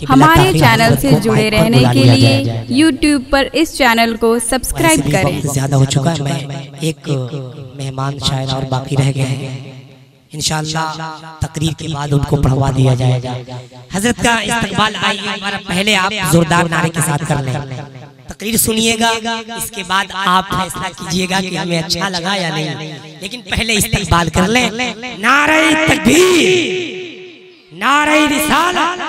हमारे चैनल से जुड़े रहने के लिए YouTube पर इस चैनल को सब्सक्राइब करें। ज़्यादा हो चुका है, मैं एक मेहमान शायर और बाकी रह गए हैं, इंशाअल्लाह तकरीर के बाद उनको पढ़वा दिया जाएगा। हजरत का इस्तकबाल आइए, पहले आप जोरदार नारे के साथ कर लें, तकरीर सुनिएगा, इसके बाद आप फैसला कीजिएगा कि हमें अच्छा लगा या नहीं, लेकिन पहले इस्तकबाल कर लें। नारे तकबीर, नारे रिसालत,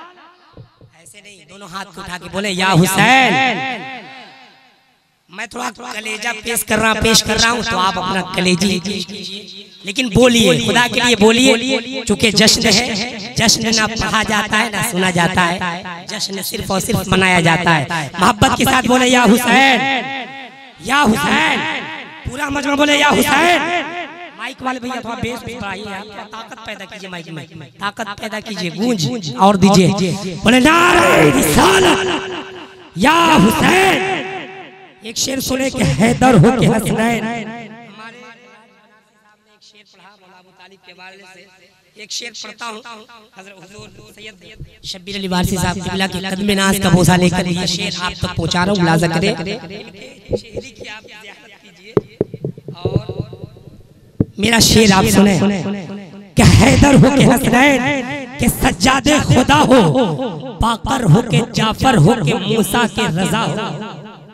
ऐसे नहीं, दोनों हाथ को उठा के बोले या हुसैन। मैं थोड़ा कलेजा पेश कर रहा हूँ, तो आप अपना कलेजी कीजिए, लेकिन बोलिए, खुदा के लिए बोलिए, चूंकि जश्न है, जश्न ना पढ़ा जाता है ना सुना जाता है, जश्न सिर्फ और सिर्फ मनाया जाता है। मोहब्बत के साथ बोले या हुसैन, या हुसैन, पूरा मजमा बोले या हुसैन। माइक वाले भैया थोड़ा बेस बढ़ाइए, आप ताकत पैदा कीजिए, माइक में ताकत पैदा कीजिए, गूंज और दीजिए, बोले नारे रिसालत या हुसैन। एक शेर सुने के हैदर हो के हसनैन, हमारे सामने एक शेर पढ़ा मौला अबू तालिब के बारे से, एक शेर पढ़ता हूँ। हज़रत हुज़ूर सैयद शब्बीर अली वारसी साहब क़िबला के कदम नाज़ का बोझा लेकर ये शेर आप तक पहुँचा रहा हूँ, मुलाज़ा करें, शेरी की आप ज़ियारत कीजिए और मेरा शेर आप सुने कि हैदर हो के हसनैन के सज्जादे खुदा हो, बाकर हो के जाफर हो के मूसा के रज़ा हो।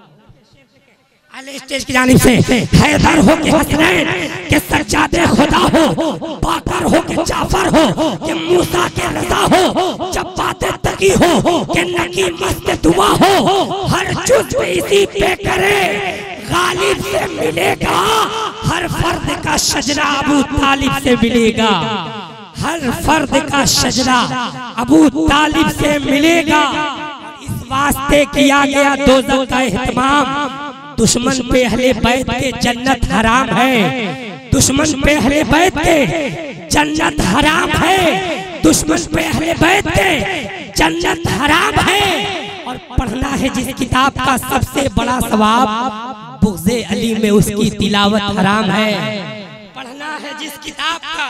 स्टेज की जानिब से हैदर हो के हसनैन के सज्जादे खुदा हो, बाकर हो के जाफर हो के मूसा के रज़ा हो, जब बातें तकी हो के नकी मस्त दुआ हो, हर जुज़ इसी पे करे गालिब से मिलेगा, हर फर्द का शजरा अबू तालिब से मिलेगा, हर फर्द का शजरा अबू तालिब से मिलेगा। इस वास्ते किया गया दोज़ख का एहतमाम, दुश्मन पे अहले बैत के जन्नत हराम है, दुश्मन पे अहले बैत के जन्नत हराम है, दुश्मन पे अहले बैत के जन्नत हराम है। और पढ़ना है जिस किताब का सबसे बड़ा सवाब, बुग़्ज़े अली में उसकी तिलावत हराम है। पढ़ना है जिस किताब का,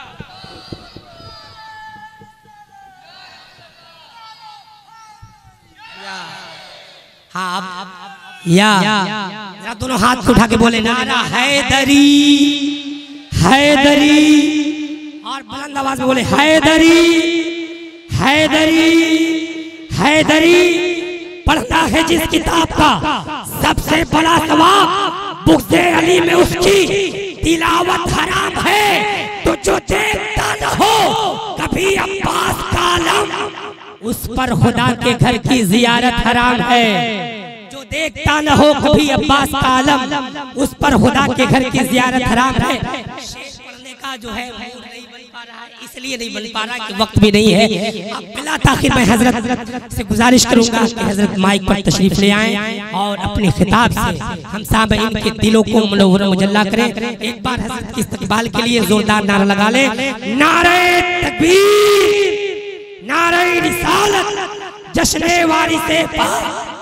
हाँ आप या दोनों हाथ उठा के बोले नारा हैदरी, हैदरी, और बुलंद आवाज में बोले हैदरी, हैदरी, हैदरी। पढ़ना है जिस किताब का सबसे बड़ा सवाब, बुग़्ज़े अली में उसकी तिलावत हराम है। तो जो देखता न हो कभी अब्बास का आलम, उस पर खुदा के घर की जियारत हराम है। देखता न हो कभी अब्बास का आलम, उस पर खुदा के घर की जियारत हराम है। शेर पढ़ने का जो है नहीं बन पा रहा है, इसलिए नहीं बन पा रहा कि वक्त भी नहीं है। अब बिला ताखिर मैं हजरत से गुजारिश करूंगा कि हजरत माइक पर तशरीफ ले आएं और अपने खिताब से हम सामईन के दिलों को मुनव्वर मुजल्ला करें। एक बार हजरत के इस्तकबाल के लिए जोरदार नारा लगा ले, नारे तकबीर, नारे रिसालत, जश्न वारिसे पाक।